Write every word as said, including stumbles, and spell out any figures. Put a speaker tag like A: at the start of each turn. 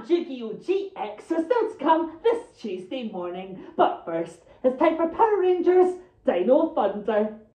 A: and Yu-Gi-Oh! G X are still to come this Tuesday morning. But first, it's time for Power Rangers Dino Thunder.